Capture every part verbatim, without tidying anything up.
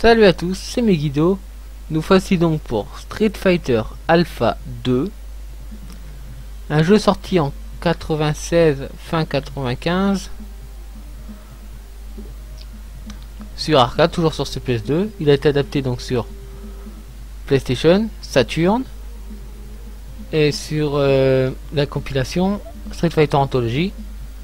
Salut à tous, c'est Megiddo. Nous voici donc pour Street Fighter Alpha deux, un jeu sorti en quatre-vingt-seize, fin quatre-vingt-quinze, sur arcade, toujours sur C P S deux. Il a été adapté donc sur PlayStation, Saturn, et sur euh, la compilation Street Fighter Anthology,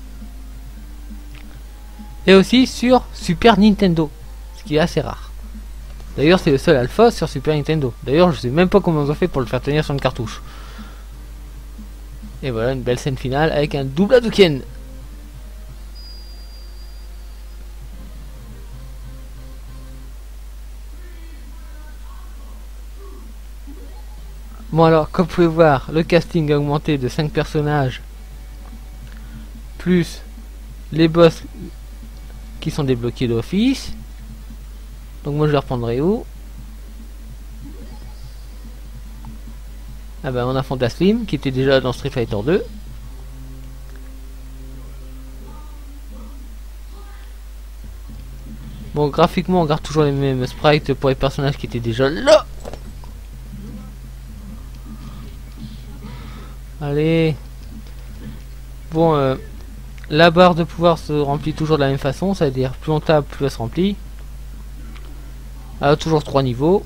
et aussi sur Super Nintendo, ce qui est assez rare. D'ailleurs, c'est le seul alpha sur Super Nintendo. D'ailleurs, je sais même pas comment ils ont fait pour le faire tenir sur une cartouche. Et voilà, une belle scène finale avec un double Hadouken. Bon alors, comme vous pouvez voir, le casting a augmenté de cinq personnages, plus les boss qui sont débloqués d'office. Donc moi je les reprendrai où? Ah ben on a Fantaslim qui était déjà dans Street Fighter deux. Bon, graphiquement on garde toujours les mêmes sprites pour les personnages qui étaient déjà là. Allez. Bon, euh, la barre de pouvoir se remplit toujours de la même façon, c'est-à-dire plus on tape, plus elle se remplit. Alors toujours trois niveaux.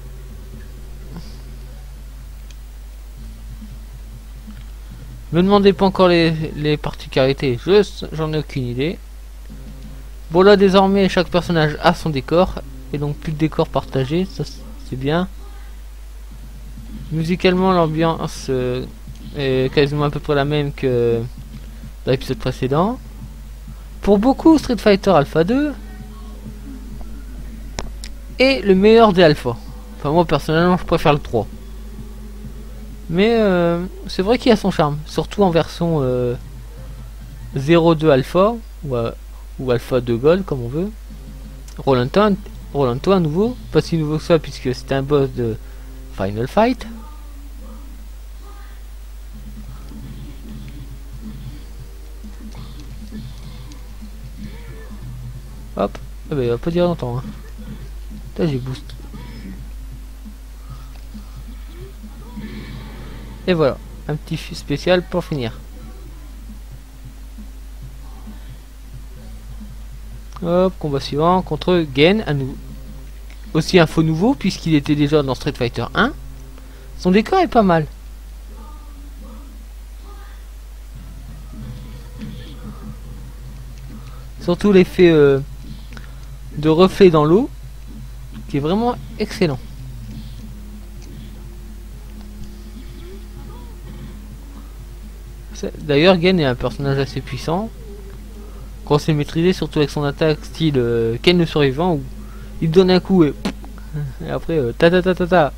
Me demandez pas encore les, les particularités, j'en ai aucune idée. Bon là désormais chaque personnage a son décor, et donc plus de décor partagé, ça c'est bien. Musicalement l'ambiance euh, est quasiment à peu près la même que dans l'épisode précédent. Pour beaucoup, Street Fighter Alpha deux est le meilleur des alphas. Enfin moi personnellement je préfère le trois. Mais euh, c'est vrai qu'il a son charme, surtout en version euh, zéro deux alpha ou, euh, ou alpha deux gold comme on veut. Rolanto, Rolanto à nouveau, pas si nouveau que ça puisque c'est un boss de Final Fight. Hop, eh ben, il va pas dire longtemps. Hein. Là j'ai boost. Et voilà, un petit spécial pour finir. Hop, combat suivant contre Gen, à nouveau. Aussi un faux nouveau puisqu'il était déjà dans Street Fighter un. Son décor est pas mal. Surtout l'effet euh, de reflet dans l'eau qui est vraiment excellent. D'ailleurs, Gen est un personnage assez puissant, qu'on sait maîtriser, surtout avec son attaque style euh, Ken le survivant, où il donne un coup et, et après euh, ta ta ta ta ta.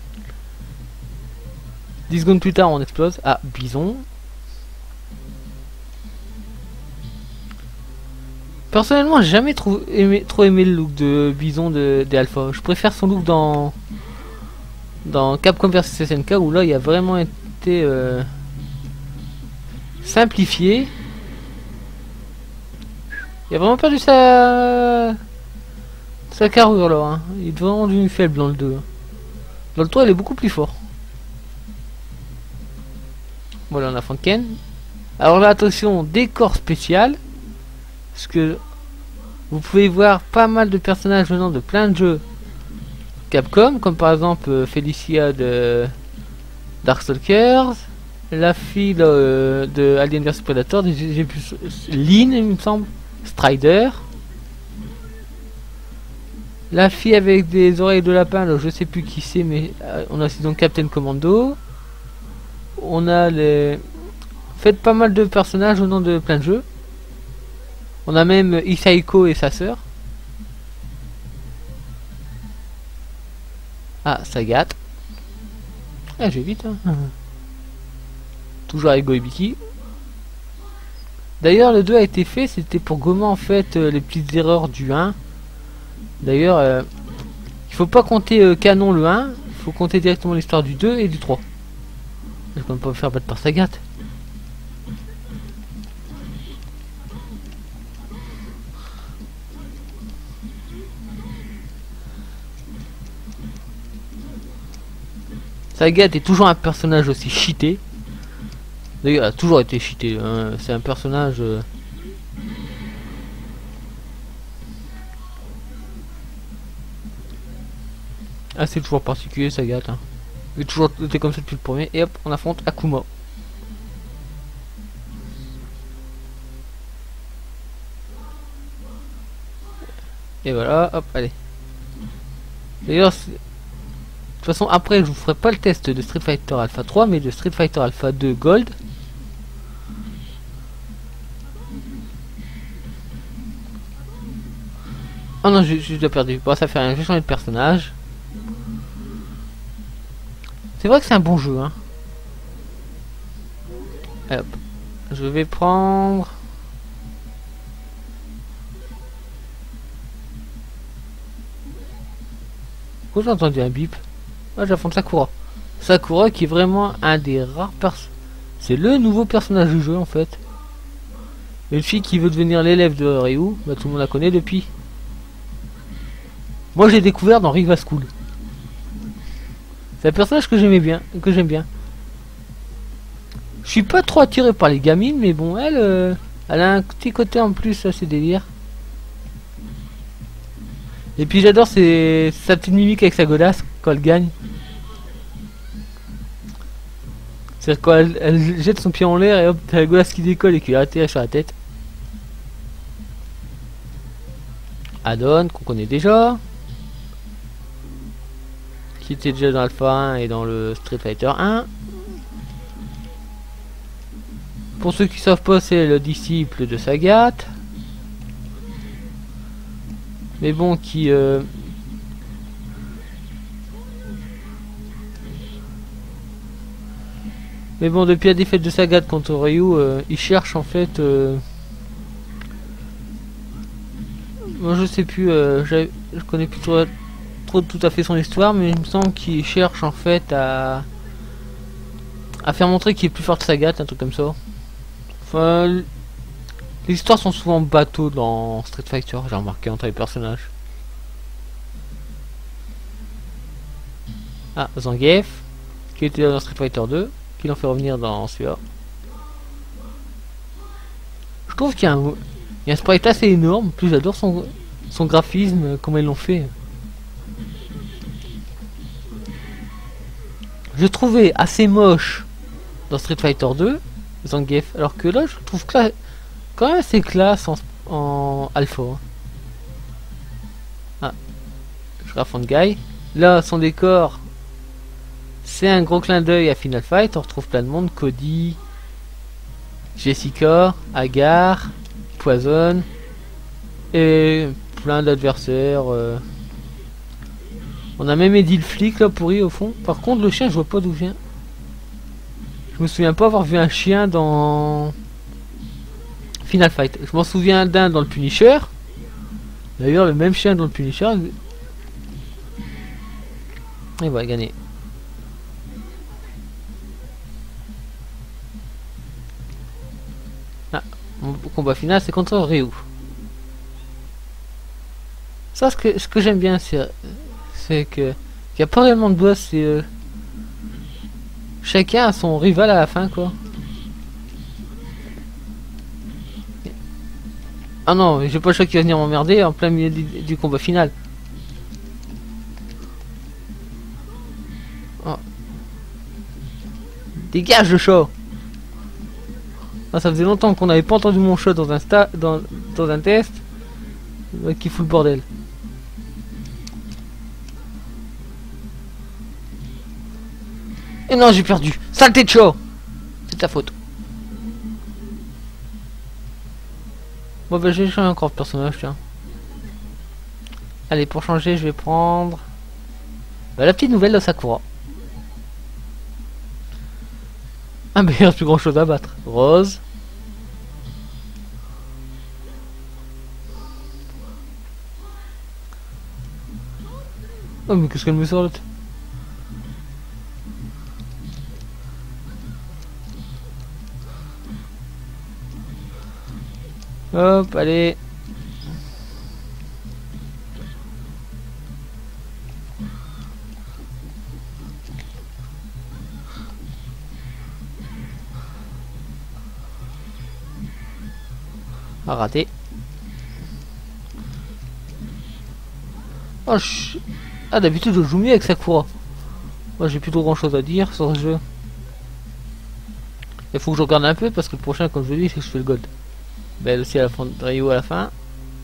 dix secondes plus tard, on explose. Ah, Bison. Personnellement, j'ai jamais trop aimé, trop aimé le look de Bison de, des Alpha. Je préfère son look dans dans Capcom versus S N K où là, il a vraiment été euh, simplifié. Il a vraiment perdu sa sa carrure là. Hein. Il est vraiment devenu faible dans le deux. Dans le trois, il est beaucoup plus fort. Voilà, on a Franken. Alors là, attention, décor spécial. Parce que vous pouvez voir pas mal de personnages venant de plein de jeux Capcom, comme par exemple euh, Felicia de Darkstalkers, la fille euh, de Alien versus Predator, j'ai plus Lynn il me semble, Strider, la fille avec des oreilles de lapin, là, je sais plus qui c'est, mais euh, on a aussi donc Captain Commando, on a les fait pas mal de personnages au nom de plein de jeux. On a même Isaiko et sa sœur. Ah, Sagat. Ah, je vais vite. Hein. Toujours avec Goibiki. D'ailleurs, le deux a été fait, c'était pour gommer en fait euh, les petites erreurs du un. D'ailleurs, euh, il faut pas compter euh, canon le un, il faut compter directement l'histoire du deux et du trois. Je peux pas me faire battre par Sagat. Sagat est toujours un personnage aussi cheaté. D'ailleurs, il a toujours été cheaté. Hein. C'est un personnage... Euh... Ah, c'est toujours particulier, Sagat. Hein. Il est toujours été comme ça depuis le premier. Et hop, on affronte Akuma. Et voilà, hop, allez. D'ailleurs, de toute façon, après, je vous ferai pas le test de Street Fighter Alpha trois, mais de Street Fighter Alpha deux Gold. Oh non, j'ai déjà perdu. Bon, ça fait rien, j'ai changé de personnage. C'est vrai que c'est un bon jeu, hein. Hop. Je vais prendre... Pourquoi j'ai entendu un bip? Ah, j'affronte Sakura. Sakura qui est vraiment un des rares personnes. C'est le nouveau personnage du jeu en fait. Une fille qui veut devenir l'élève de Ryu, bah, tout le monde la connaît depuis. Moi j'ai découvert dans Riva School. C'est un personnage que j'aimais bien, que j'aime bien. Je suis pas trop attiré par les gamines, mais bon, elle, euh, elle a un petit côté en plus assez délire. Et puis j'adore ses... sa petite mimique avec sa godasse quand elle gagne. C'est quand elle, elle jette son pied en l'air et hop, t'as la godasse qui décolle et qui atterrit sur la tête. Adon, qu'on connaît déjà. Qui était déjà dans l'Alpha un et dans le Street Fighter un. Pour ceux qui savent pas, c'est le disciple de Sagat. Mais bon, qui... Euh... Mais bon, depuis la défaite de Sagat contre Ryu, euh, il cherche en fait... Euh... Moi je sais plus, euh, je connais plus trop, trop tout à fait son histoire, mais il me semble qu'il cherche en fait à... à faire montrer qu'il est plus fort que Sagat, un truc comme ça. Enfin... Les histoires sont souvent bateaux dans Street Fighter, j'ai remarqué entre les personnages. Ah, Zangief, qui était dans Street Fighter deux, qui l'ont fait revenir dans celui-là. Je trouve qu'il y a un, il y a un sprite assez énorme, plus j'adore son, son graphisme, comment ils l'ont fait. Je trouvais assez moche dans Street Fighter deux, Zangief, alors que là je trouve que là, quand même assez classe en, en alpha. Ah, je raffronte Guy. Là, son décor, c'est un gros clin d'œil à Final Fight. On retrouve plein de monde, Cody, Jessica, Agar, Poison et plein d'adversaires. Euh. On a même Eddie le flic là pourri au fond. Par contre, le chien, je vois pas d'où vient. Je me souviens pas avoir vu un chien dans Final Fight. Je m'en souviens d'un dans le Punisher. D'ailleurs, le même chien dans le Punisher. Il va gagner. Ah, mon combat final, c'est contre Ryu. Ça, ce que, ce que j'aime bien, c'est c'est que qu'il n'y a pas réellement de boss. C'est euh, chacun a son rival à la fin, quoi. Ah non, j'ai pas le choix qui va venir m'emmerder en plein milieu du, du combat final. Oh. Dégage le chat. Ah, ça faisait longtemps qu'on n'avait pas entendu mon chat dans un sta dans, dans un test. Ouais, qui fout le bordel. Et non, j'ai perdu. Saleté de chat. C'est ta faute. Bon bah j'ai changé encore de personnage, tiens. Allez, pour changer, je vais prendre bah, la petite nouvelle de Sakura. Ah mais il reste plus grand chose à battre. Rose. Oh mais qu'est-ce qu'elle me sort là? Hop, allez. Ah, raté. Oh, je... Ah, d'habitude je joue mieux avec Sakura. Moi j'ai plus trop grand chose à dire sur ce jeu. Il faut que je regarde un peu parce que le prochain, comme je dis, c'est que je fais le gold. Ben aussi à la fin de Rio à la fin.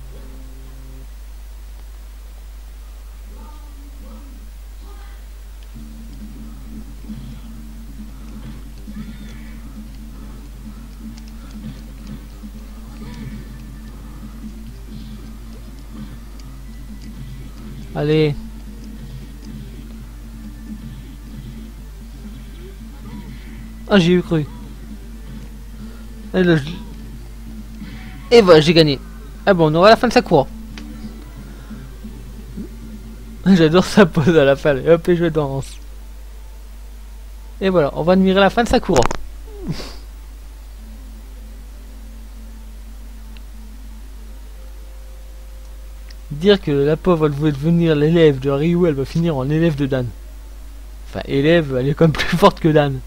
Allez. Ah, j'ai eu cru. Et, là, je... Et voilà, j'ai gagné. Ah bon, on aura la fin de Sakura. J'adore sa pose à la fin. Et hop, et je danse. Et voilà, on va admirer la fin de Sakura. Dire que la pauvre elle veut devenir l'élève de Ryu, elle va finir en élève de Dan. Enfin, élève, elle est quand même plus forte que Dan.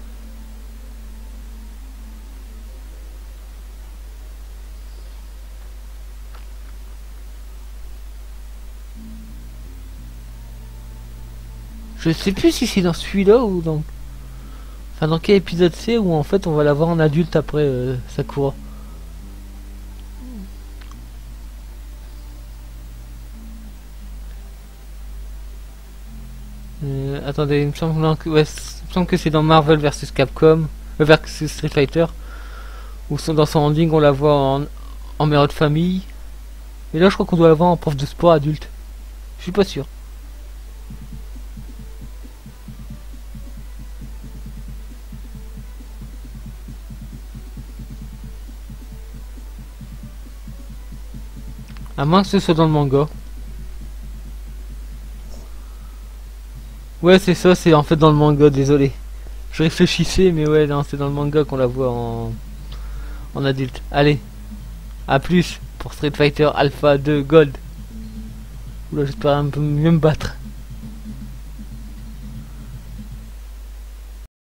Je sais plus si c'est dans celui-là ou dans... Enfin, dans quel épisode c'est où en fait on va la voir en adulte après euh, Sakura. Euh, attendez, il me semble que, ouais, il me semble que c'est dans Marvel versus Capcom, euh, versus Street Fighter, où sont dans son ending on la voit en, en mère de famille. Et là je crois qu'on doit la voir en prof de sport adulte. Je suis pas sûr. À moins que ce soit dans le manga. Ouais, c'est ça, c'est en fait dans le manga, désolé. Je réfléchissais, mais ouais, non, c'est dans le manga qu'on la voit en, en adulte. Allez, à plus pour Street Fighter Alpha deux Gold. Oula, j'espère un peu mieux me battre.